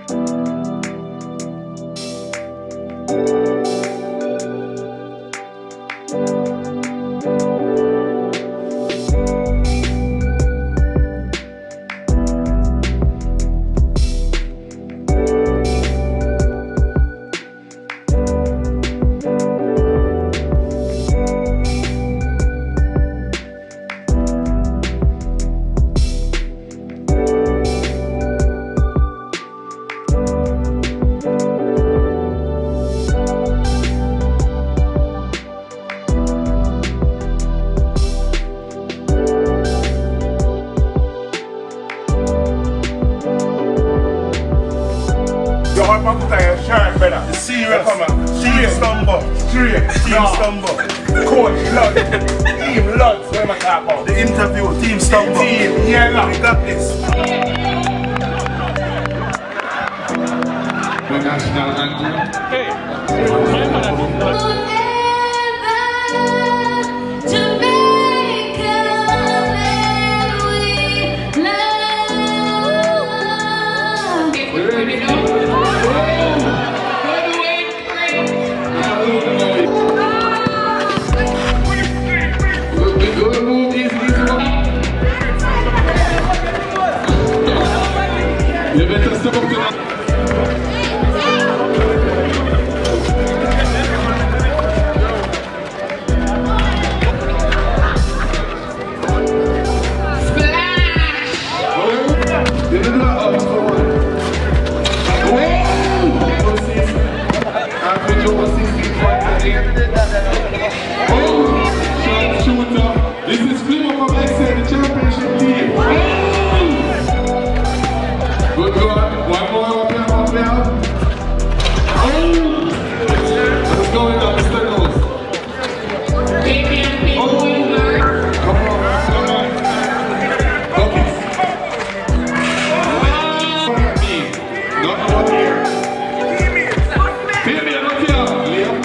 The interview, Team Stumble. Yeah, we got this. The national anthem. You better step up to that. This is Flipper from XL, the championship team. Good God, one more up here. What's going on, Mr. Nose? Come on. Okay. Not one here. Baby, not here, Liam.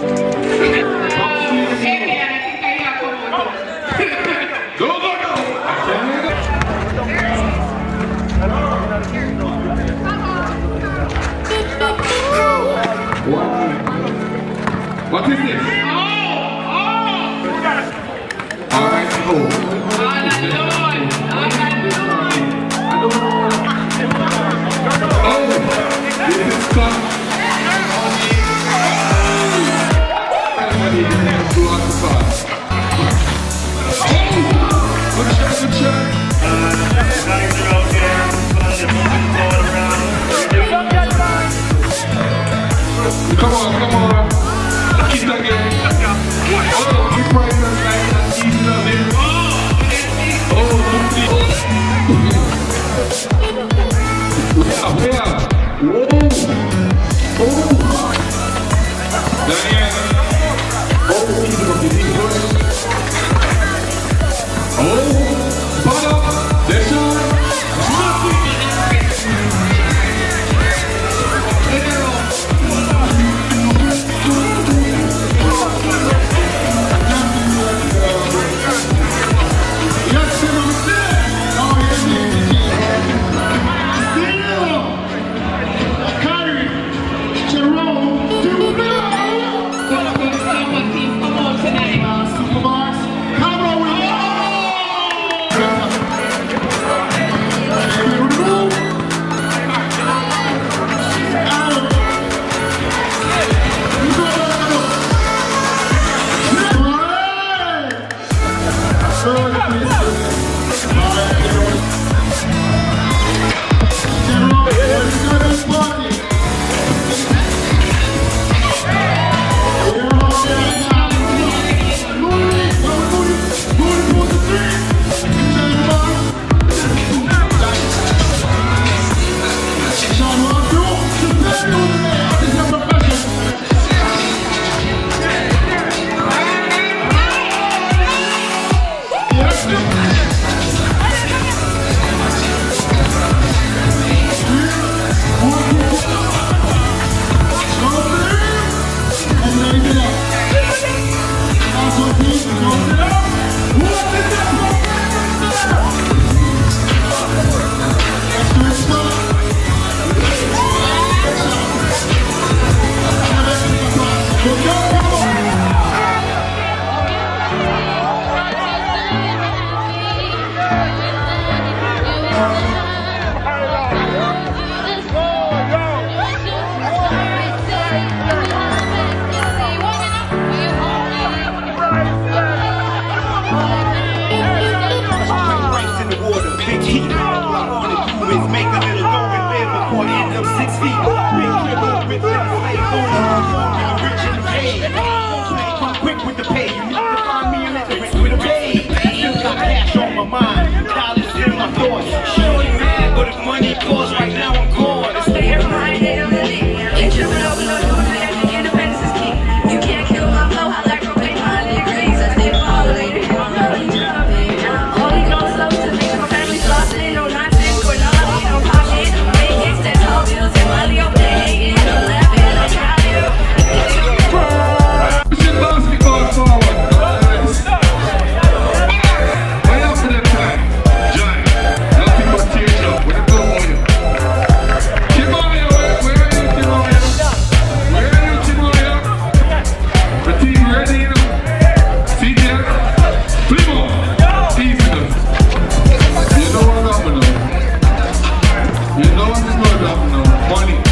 What is this? Alright, oh. This is fun. Good shot. Come on. Kiss again. Oh, keep right like that. Easy on him. Daniel. Easy on the deep push. Bada. There's shot. big dribble with that slave on the rich and the paid. Don't play too quick with the pay. You need to find me illiterate with a pay. Still got cash on my mind, dollars in my thoughts. Shorty mad, but if money calls right now I'm gone. It's the money.